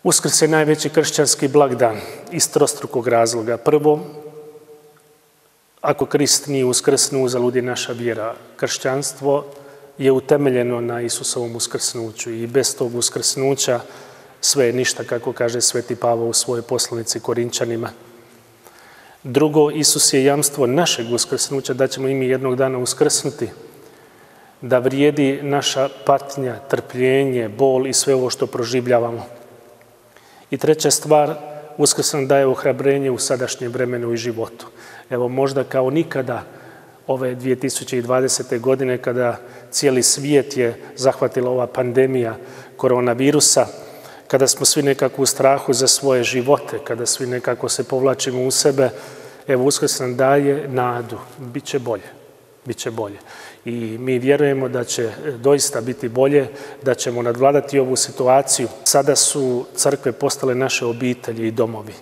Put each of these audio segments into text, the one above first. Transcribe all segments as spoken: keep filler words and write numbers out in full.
Uskrs je najveći kršćanski blagdan iz trostrukog razloga. Prvo, ako Krist nije uskrsnuo, uzalud je naša vjera. Kršćanstvo je utemeljeno na Isusovom uskrsnuću i bez tog uskrsnuća sve je ništa, kako kaže Sveti Pavao u svojoj poslanici Korinčanima. Drugo, Isus je jamstvo našeg uskrsnuća, da ćemo i mi jednog dana uskrsnuti, da vrijedi naša patnja, trpljenje, bol i sve ovo što proživljavamo. I treća stvar, Uskrs nam daje ohrabrenje u sadašnjem vremenu i životu. Evo, možda kao nikada ove dvije tisuće dvadesete. godine, kada cijeli svijet je zahvatila ova pandemija koronavirusa, kada smo svi nekako u strahu za svoje živote, kada svi nekako se povlačimo u sebe, evo, Uskrs nam daje nadu. Biće bolje, biće bolje. I mi vjerujemo da će doista biti bolje, da ćemo nadvladati ovu situaciju. Sada su crkve postale naše obitelji i domovi.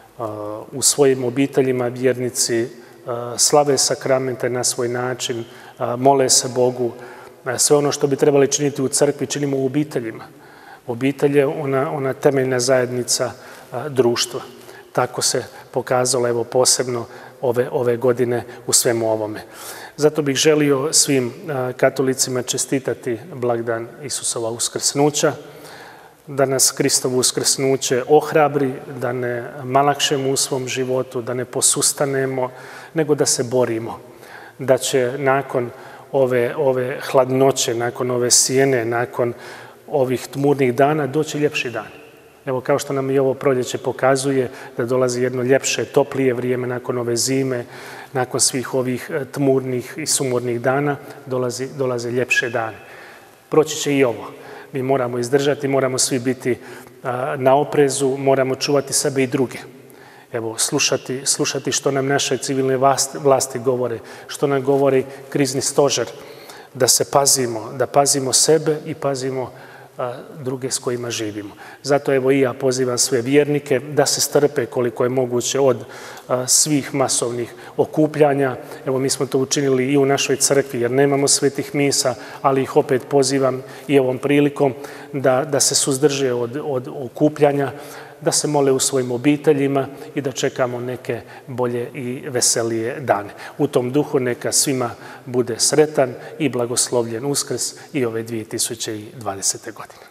U svojim obiteljima vjernici slave sakramente na svoj način, mole se Bogu. Sve ono što bi trebali činiti u crkvi činimo u obiteljima. Obitelj je ona, ona temeljna zajednica društva. Tako se pokazalo, evo, posebno ove, ove godine u svemu ovome. Zato bih želio svim katolicima čestitati blagdan Isusova uskrsnuća, da nas Kristovo uskrsnuće ohrabri, da ne malakšemo u svom životu, da ne posustanemo, nego da se borimo. Da će nakon ove, ove hladnoće, nakon ove sjene, nakon ovih tmurnih dana doći ljepši dan. Evo, kao što nam i ovo proljeće pokazuje, da dolazi jedno ljepše, toplije vrijeme nakon ove zime, nakon svih ovih tmurnih i sumornih dana, dolazi, dolaze ljepše dane. Proći će i ovo. Mi moramo izdržati, moramo svi biti a, na oprezu, moramo čuvati sebe i druge. Evo, slušati, slušati što nam naše civilne vlasti, vlasti govore, što nam govori krizni stožer, da se pazimo, da pazimo sebe i pazimo druge s kojima živimo. Zato evo i ja pozivam sve vjernike da se strpe koliko je moguće od svih masovnih okupljanja. Evo, mi smo to učinili i u našoj crkvi jer nemamo svetih misa, ali ih opet pozivam i ovom prilikom da, da se suzdrže od, od okupljanja, da se mole u svojim obiteljima i da čekamo neke bolje i veselije dane. U tom duhu neka svima bude sretan i blagoslovljen Uskrs i ove dvije tisuće dvadesete. godine.